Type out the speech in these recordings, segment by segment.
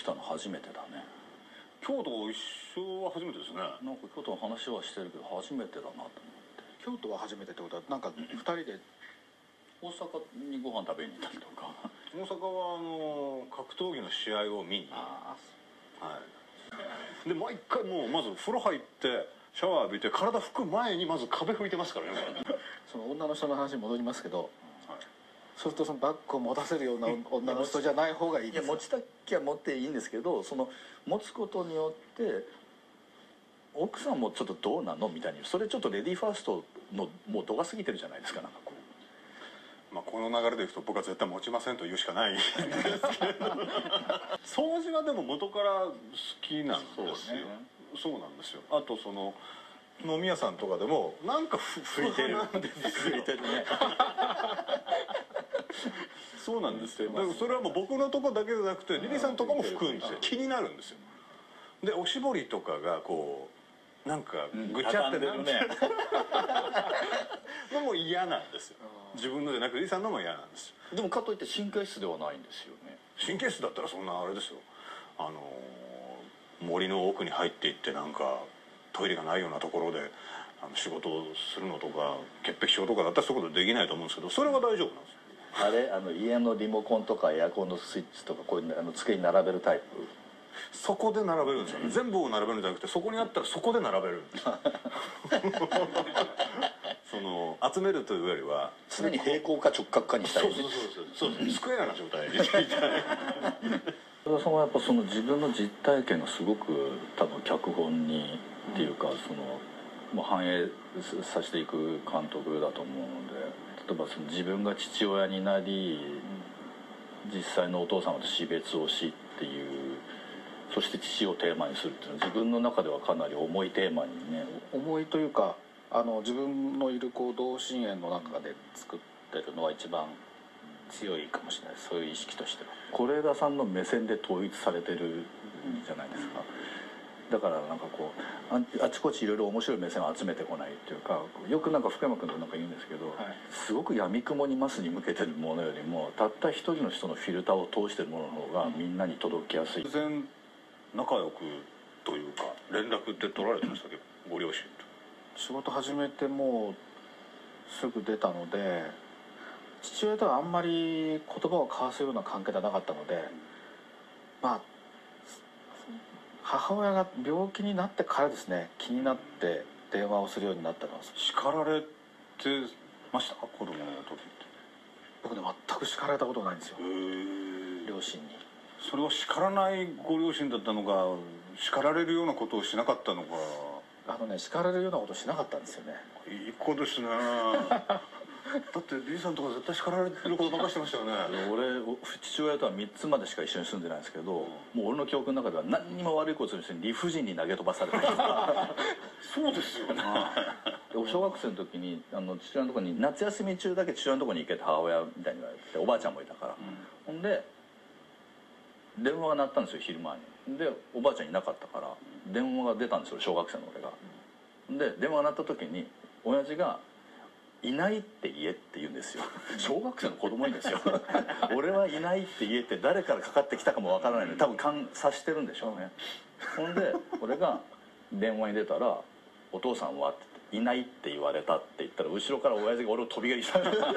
来たの初めてだね。 京都一緒は初めてですね。 なんか京都の話はしてるけど初めてだなと思って。 京都は初めてってことはなんか2人で大阪にご飯食べに行ったりとか。 大阪は格闘技の試合を見に、 あはい、で毎回もうまず風呂入ってシャワー浴びて体拭く前にまず壁拭いてますからね。 その女の人の話に戻りますけど、 はい、 そうするとそのバッグを持たせるような女の人じゃない方がいいですか？ いや持ちたきゃ持っていいんですけど、その持つことによって奥さんもちょっとどうなのみたいに、それちょっとレディーファーストのもう度が過ぎてるじゃないですか。なんかこう、 まあ、この流れでいくと僕は絶対持ちませんと言うしかないんですけど掃除はでも元から好きなんですよ。そうなんですよ。あとその飲み屋さんとかでもなんか拭いてる拭いてるねそうなんですよ。だからそれはもう僕のとこだけじゃなくてリリーさんとかも拭くんですよ。気になるんですよ。でおしぼりとかがこうなんかぐちゃってるねのも嫌なんですよ。自分のじゃなくてリリーさんのも嫌なんですよ。 でもかといって神経質ではないんですよね。 神経質だったらそんなあれですよ。森の奥に入っていってなんかトイレがないようなところで仕事をするのとか潔癖症とかだったらそういうことできないと思うんですけど、それは大丈夫なんですよ。 あれ家のリモコンとかエアコンのスイッチとかこういう机に並べるタイプ？ そこで並べるんですよね。全部を並べるんじゃなくてそこにあったらそこで並べるんですその集めるというよりは常に平行か直角かにしたいね。 そうスクエアな状態に福田さんはやっぱその自分の実体験がすごく多分脚本にっていうかそのもう反映させていく監督だと思うので、例えばその自分が父親になり実際のお父様と死別をしっていう、そして父をテーマにするっていうのは自分の中ではかなり重いテーマにね。 重いというか自分のいる同心円の中で作ってるのは一番強いかもしれない。そういう意識としては是枝さんの目線で統一されてるじゃないですか。だからなんかこうあちこちいろいろ面白い目線を集めてこないっていうか、よくなんか福山君となんか言うんですけど、すごく闇雲にマスに向けてるものよりもたった一人の人のフィルターを通してるものの方がみんなに届きやすい。 突然仲良くというか連絡って取られてましたけど、ご両親と仕事始めてもうすぐ出たので、父親とはあんまり言葉を交わすような関係ではなかったので、まあ母親が病気になってからですね、気になって電話をするようになったのは。 叱られてましたか、子供の時って？ 僕ね全く叱られたことないんですよ、両親に。 それは叱らないご両親だったのか、叱られるようなことをしなかったのか。 叱られるようなことをしなかったんですよね。 いい子ですねだってリーさんとか絶対叱られてることばっかしてましたよね。 俺父親とは3つまでしか一緒に住んでないんですけど、もう俺の記憶の中では何にも悪いことする人に理不尽に投げ飛ばされたりとかそうですよね小学生の時に父親のところに夏休み中だけ父親のところに行けって母親みたいに言われて、おばあちゃんもいたから、ほんで電話が鳴ったんですよ、昼間に。でおばあちゃんいなかったから電話が出たんですよ、小学生の俺が。で電話が鳴った時に親父が「いないって言え」って言うんですよ。小学生の子供にですよ俺はいないって言えって誰からかかってきたかもわからないので多分察してるんでしょうね。ほんで俺が電話に出たら「お父さんは?」って言って「いないって言われた」って言ったら後ろから親父が俺を飛び蹴りした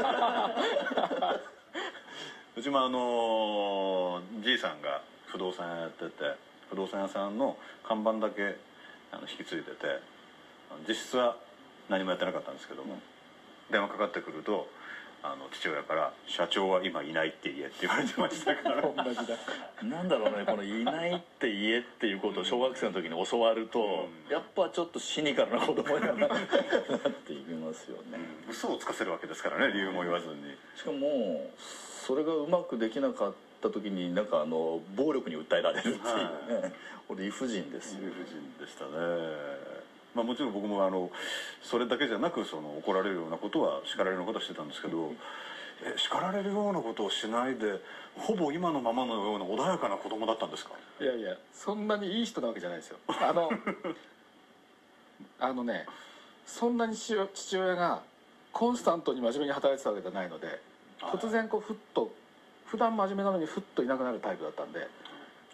うちもじいさんが不動産屋やってて、不動産屋さんの看板だけ引き継いでて、実質は何もやってなかったんですけども、電話かかってくると父親から「社長は今いないって言え」って言われてましたから同じだなんだろうね、この「いないって言え」っていうことを小学生の時に教わると、やっぱちょっとシニカルな子供にはなっていきますよね。 嘘をつかせるわけですからね、理由も言わずに。 しかもそれがうまくできなかった時になんか暴力に訴えられるっていうね、これ理不尽ですよ。 理不尽でしたね。まあもちろん僕もそれだけじゃなく怒られるようなことは叱られるようなことはしてたんですけど、叱られるようなことをしないでほぼ今のままのような穏やかな子供だったんですか？ いやいや、そんなにいい人なわけじゃないですよ。そんなに父親がコンスタントに真面目に働いてたわけじゃないので、突然ふっと普段真面目なのにふっといなくなるタイプだったんで、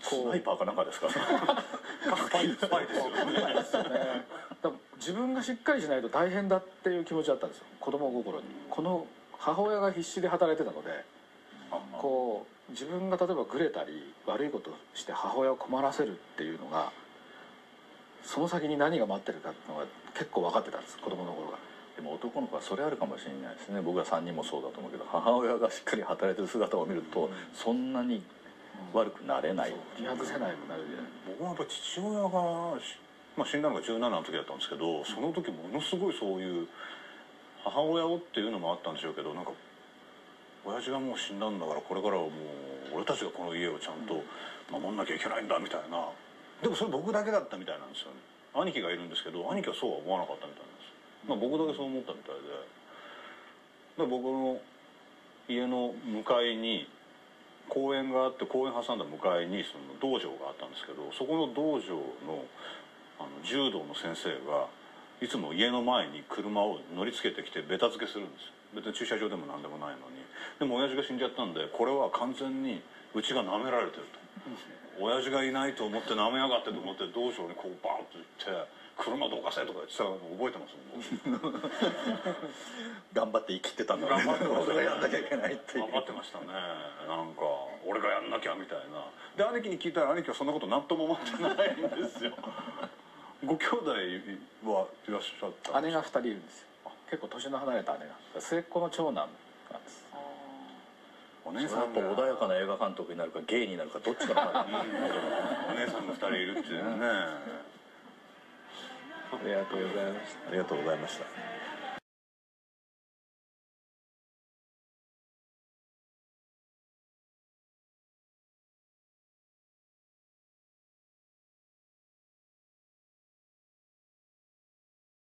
スナイパーかなんかですか？スパイですよね。 だから自分がしっかりしないと大変だっていう気持ちだったんですよ、子供心に。この母親が必死で働いてたので、こう自分が例えばグレたり悪いことして母親を困らせるっていうのが、その先に何が待ってるかっていうのが結構分かってたんです、子供の頃が。 でも男の子はそれあるかもしれないですね。僕ら3人もそうだと思うけど、母親がしっかり働いてる姿を見ると、そんなに悪くなれないっていう。 見外せないくなるじゃない。 僕はやっぱ父親が死んだのが17の時だったんですけど、その時ものすごいそういう母親をっていうのもあったんでしょうけど、なんか親父がもう死んだんだから、これからはもう俺たちがこの家をちゃんと守んなきゃいけないんだみたいな。でもそれ僕だけだったみたいなんですよね。兄貴がいるんですけど、兄貴はそうは思わなかったみたいなんです。僕だけそう思ったみたいで、僕の家の向かいに公園があって、公園挟んだ向かいにその道場があったんですけど、そこの道場の柔道の先生がいつも家の前に車を乗りつけてきてベタ付けするんですよ。別に駐車場でも何でもないのに。でも親父が死んじゃったんで、これは完全にうちが舐められてると、親父がいないと思って舐めやがってと思って道場にこうバーッと行って「車どかせ」とか言ってたの覚えてますもん。 頑張って生きてたんだね。 頑張ってましたね。 俺がやんなきゃいけないっていう。 頑張ってましたね。なんか俺がやんなきゃみたいな。で兄貴に聞いたら、兄貴はそんなこと何とも思ってないんですよ。ご兄弟はいらっしゃった？ 姉が2人いるんですよ。結構年の離れた姉が、末っ子の長男なんです。 お姉それはやっぱ穏やかな映画監督になるかゲイになるかどっちかな。 お姉さんが2人いるっていうね。 ありがとうございました。 ありがとうございました。